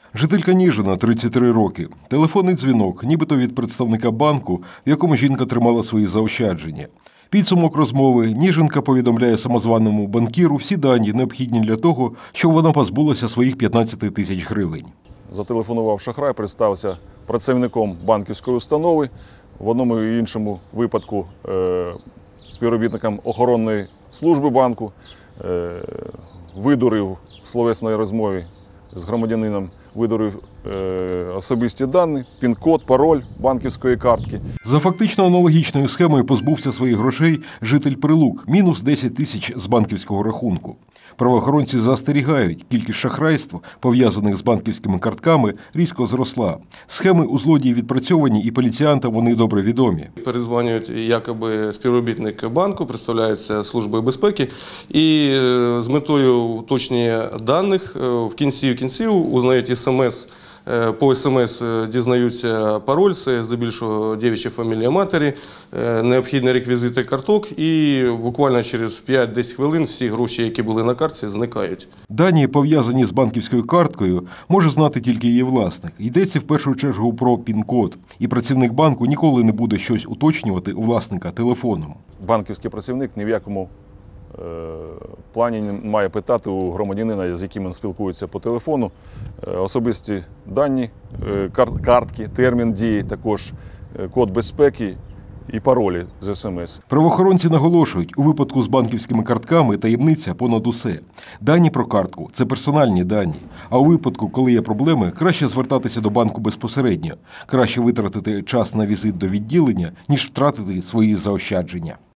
Жителька Ніжина, 33 роки. Телефонний дзвінок, нібито від представника банку, в якому жінка тримала свої заощадження. Підсумок розмови. Ніжинка повідомляє самозваному банкіру всі дані, необхідні для того, щоб вона позбулася своїх 15 тисяч гривень. Зателефонував шахрай, представився працівником банківської установи, в одному і іншому випадку співробітником охоронної служби банку, видурив в словесній розмові з громадянином, видурив особисті дані, пін-код, пароль банківської картки. За фактично аналогічною схемою позбувся своїх грошей житель Прилук – мінус 10 тисяч з банківського рахунку. Правоохоронці застерігають, кількість шахрайств, пов'язаних з банківськими картками, різко зросла. Схеми у злодії відпрацьовані і поліціянтам вони добре відомі. Перезвонюють якоби співробітник банку, представляється Службою безпеки, і з метою уточнення даних в кінці узнають смс. По СМС дізнаються пароль, це здебільшого дівча фамілія матері, необхідні реквізити карток, і буквально через 5-10 хвилин всі гроші, які були на картці, зникають. Дані, пов'язані з банківською карткою, може знати тільки її власник. Йдеться в першу чергу про пін-код, і працівник банку ніколи не буде щось уточнювати у власника телефоном. Банківський працівник ні в якому плані має питати у громадянина, з яким він спілкується по телефону, особисті дані, картки, термін дії, також код безпеки і паролі з СМС. Правоохоронці наголошують, у випадку з банківськими картками таємниця понад усе. Дані про картку – це персональні дані. А у випадку, коли є проблеми, краще звертатися до банку безпосередньо. Краще витратити час на візит до відділення, ніж втратити свої заощадження.